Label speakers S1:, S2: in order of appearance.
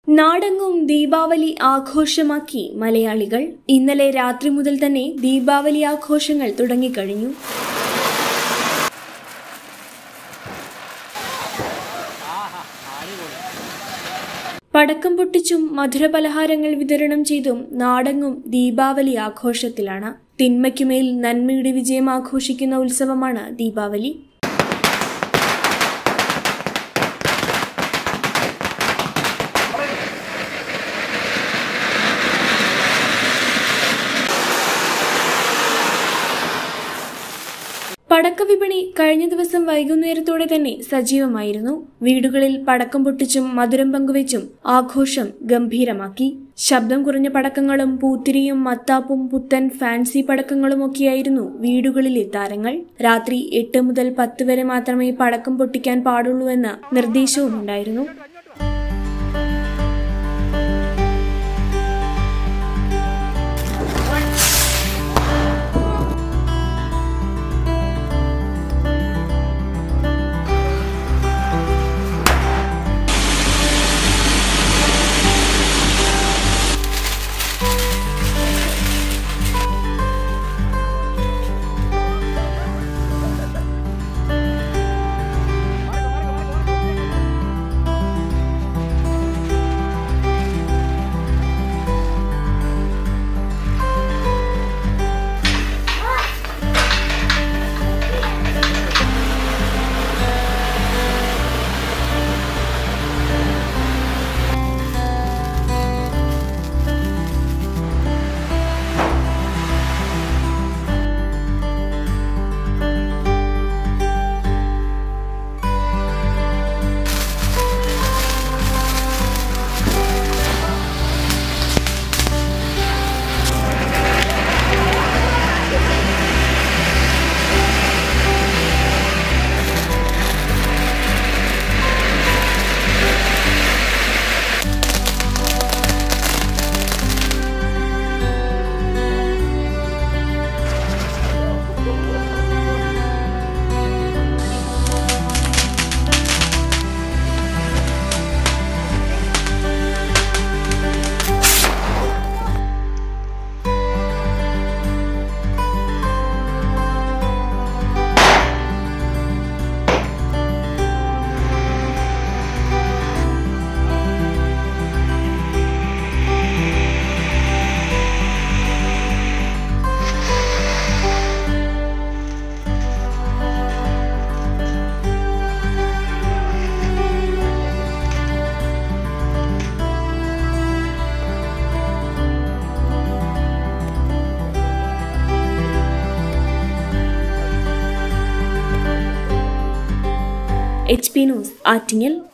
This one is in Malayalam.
S1: നാടെങ്ങും ദീപാവലി ആഘോഷമാക്കി മലയാളികൾ. ഇന്നലെ രാത്രി മുതൽ തന്നെ ദീപാവലി ആഘോഷങ്ങൾ തുടങ്ങിക്കഴിഞ്ഞു. പടക്കം പൊട്ടിച്ചും മധുരപലഹാരങ്ങൾ വിതരണം ചെയ്തും നാടെങ്ങും ദീപാവലി ആഘോഷത്തിലാണ്. തിന്മയ്ക്കുമേൽ നന്മയുടെ വിജയം ആഘോഷിക്കുന്ന ഉത്സവമാണ് ദീപാവലി. പടക്ക വിപണി കഴിഞ്ഞ ദിവസം വൈകുന്നേരത്തോടെ തന്നെ സജീവമായിരുന്നു. വീടുകളിൽ പടക്കം പൊട്ടിച്ചും മധുരം പങ്കുവെച്ചും ആഘോഷം ഗംഭീരമാക്കി. ശബ്ദം കുറഞ്ഞ പടക്കങ്ങളും പൂത്തിരിയും മത്താപ്പും പുത്തൻ ഫാൻസി പടക്കങ്ങളുമൊക്കെയായിരുന്നു വീടുകളിലെ താരങ്ങൾ. രാത്രി 8 മുതൽ 10 വരെ മാത്രമേ പടക്കം പൊട്ടിക്കാൻ പാടുള്ളൂ എന്ന നിർദ്ദേശവുമുണ്ടായിരുന്നു. HP news Attingal.